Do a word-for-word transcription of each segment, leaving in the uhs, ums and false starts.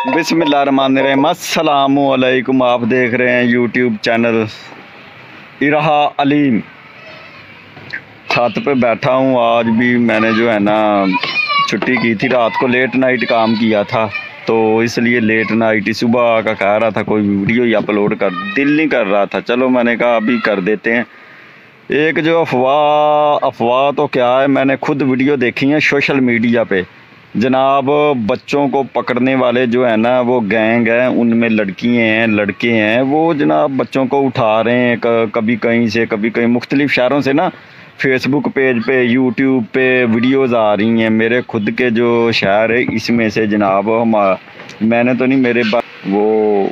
बिस्मिल्लाहिर्रहमानिर्रहीम। अस्सलामु अलैकुम। आप देख रहे हैं यूट्यूब चैनल इराहा अलीम। छत पे बैठा हूँ। आज भी मैंने जो है ना छुट्टी की थी, रात को लेट नाइट काम किया था, तो इसलिए लेट नाइट सुबह का कह रहा था कोई वीडियो ही अपलोड कर, दिल नहीं कर रहा था। चलो मैंने कहा अभी कर देते हैं। एक जो अफवाह अफवाह तो क्या है, मैंने खुद वीडियो देखी है सोशल मीडिया पे। जनाब बच्चों को पकड़ने वाले जो है ना वो गैंग है, उनमें लड़कियाँ हैं लड़के हैं, वो जनाब बच्चों को उठा रहे हैं, कभी कहीं से कभी कहीं मुख्तलिफ शहरों से ना। फेसबुक पेज पे यूट्यूब पे वीडियोस आ रही हैं। मेरे खुद के जो शहर है इसमें से जनाब हम मैंने तो नहीं, मेरे वो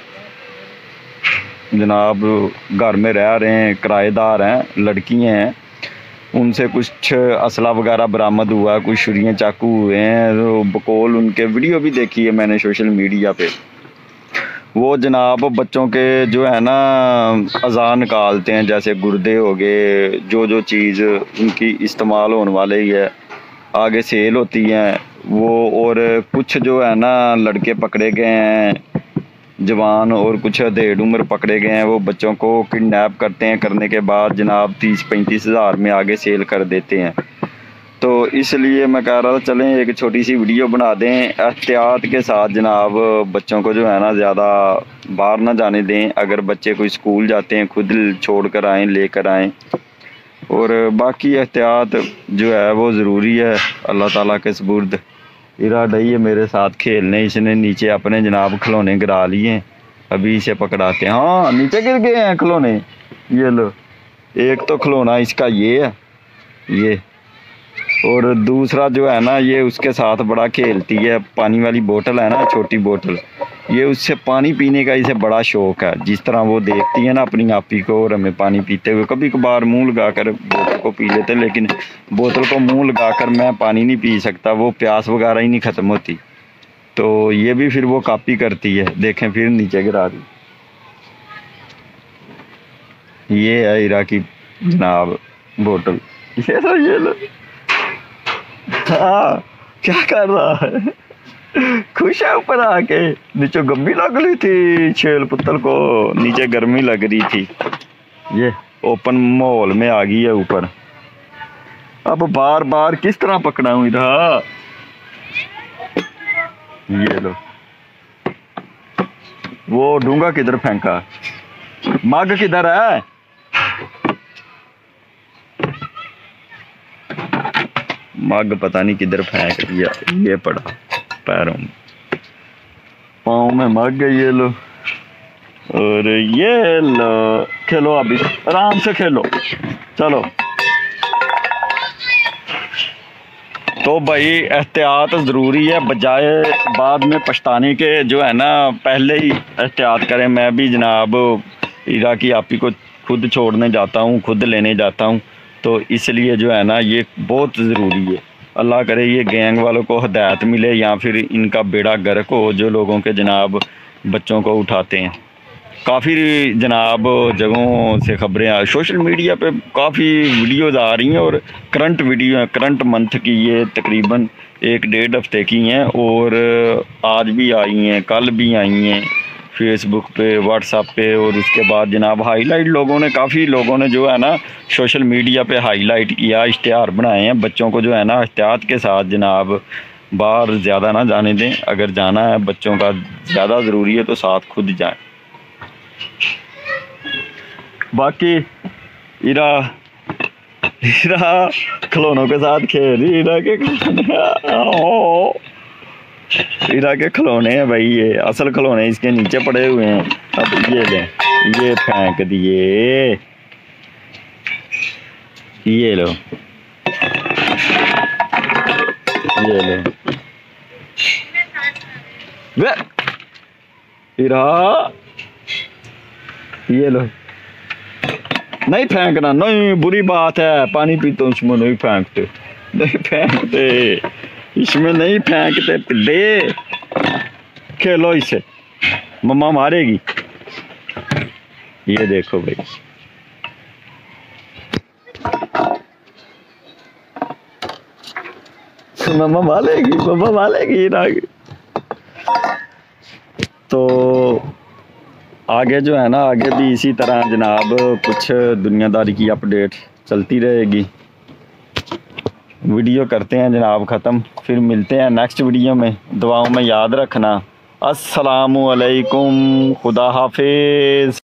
जनाब घर में रह रहे हैं, किराएदार हैं, लड़कियाँ हैं, उनसे कुछ असला वगैरह बरामद हुआ, कुछ छुरियाँ चाकू हुए हैं, तो बकौल उनके वीडियो भी देखी है मैंने सोशल मीडिया पे। वो जनाब बच्चों के जो है ना अज़ान निकालते हैं, जैसे गुर्दे हो गए, जो जो चीज़ उनकी इस्तेमाल होने वाले ही है आगे सेल होती हैं वो। और कुछ जो है ना लड़के पकड़े गए हैं जवान, और कुछ अधेड़ उम्र पकड़े गए हैं। वो बच्चों को किडनैप करते हैं, करने के बाद जनाब तीस पैंतीस हज़ार में आगे सेल कर देते हैं। तो इसलिए मैं कह रहा था चलें एक छोटी सी वीडियो बना दें, एहतियात के साथ जनाब बच्चों को जो है ना ज़्यादा बाहर ना जाने दें। अगर बच्चे कोई स्कूल जाते हैं खुद छोड़ कर आएँ, लेकर आएँ, और बाकी एहतियात जो है वो ज़रूरी है। अल्लाह ताला के सुपुर्द। इरा डई है मेरे साथ खेलने, इसने नीचे अपने जनाब खिलौने गिरा लिए, अभी इसे पकड़ाते हैं। हाँ नीचे गिर गए हैं खिलौने, ये लो। एक तो खिलौना इसका ये है, ये, और दूसरा जो है ना ये उसके साथ बड़ा खेलती है। पानी वाली बोतल है ना, छोटी बोतल, ये उससे पानी पीने का इसे बड़ा शौक है। जिस तरह वो देखती है ना अपनी आपी को और हमें पानी पीते हुए, कभी कभार मुंह लगाकर बोतल को पी लेते, लेकिन बोतल को मुंह लगाकर मैं पानी नहीं पी सकता, वो प्यास वगैरह ही नहीं ख़त्म होती। तो ये भी फिर वो कॉपी करती है। देखें फिर नीचे गिरा दी। ये है इरा की जनाब बोतल, ये लो ये लो। हाँ क्या कर रहा है, खुश है ऊपर आके। नीचे गर्मी लग रही थी छेल पुतल को, नीचे गर्मी लग रही थी, ये ओपन माहौल में आ गई है ऊपर। अब बार बार किस तरह पकड़ाऊं इधर, ये लो। वो डूंगा किधर फेंका, मग किधर है, मग पता नहीं किधर फेंक दिया, ये पड़ा पैरों में, पाँव में मग गई, ये लो। और ये लो, खेलो अभी आराम से खेलो, चलो। तो भाई एहतियात ज़रूरी है, बजाय बाद में पछताने के जो है ना पहले ही एहतियात करें। मैं भी जनाब इरा की आपी को खुद छोड़ने जाता हूँ, खुद लेने जाता हूँ, तो इसलिए जो है ना ये बहुत ज़रूरी है। अल्लाह करे ये गैंग वालों को हिदायत मिले, या फिर इनका बेड़ा गर्क हो जो लोगों के जनाब बच्चों को उठाते हैं। काफ़ी जनाब जगहों से खबरें आ, सोशल मीडिया पे काफ़ी वीडियोज़ आ रही हैं, और करंट वीडियो करंट मंथ की ये तकरीबन एक डेढ़ हफ्ते की हैं, और आज भी आई हैं, कल भी आई हैं फेसबुक पे, व्हाट्सएप पे। और उसके बाद जनाब हाईलाइट लोगों ने, काफ़ी लोगों ने जो है ना सोशल मीडिया पे हाईलाइट किया, इश्तिहार बनाए हैं। बच्चों को जो है ना एहतियात के साथ जनाब बाहर ज़्यादा ना जाने दें। अगर जाना है बच्चों का ज़्यादा ज़रूरी है तो साथ खुद जाएं। बाकी इरा इरा खिलौनों के साथ खेल रही, इरा के इरा के खिलौने हैं भाई, ये असल खिलौने इसके नीचे पड़े हुए हैं। अब ये ले, ये फेंक दिए, ये लो ये लो। वे इरा ये लो, नहीं फेंकना, नहीं बुरी बात है, पानी पीते हो इसमें नहीं फेंकते, नहीं फेंकते इसमें, नहीं फेंकते दे, खेलो इसे, मम्मा मारेगी। ये देखो भाई, मम्मा मारेगी, मम्मा मारेगी। तो आगे जो है ना, आगे भी इसी तरह जनाब कुछ दुनियादारी की अपडेट चलती रहेगी। वीडियो करते हैं जनाब ख़त्म, फिर मिलते हैं नेक्स्ट वीडियो में। दुआओं में याद रखना। अस्सलामु अलैकुम, खुदा हाफिज़।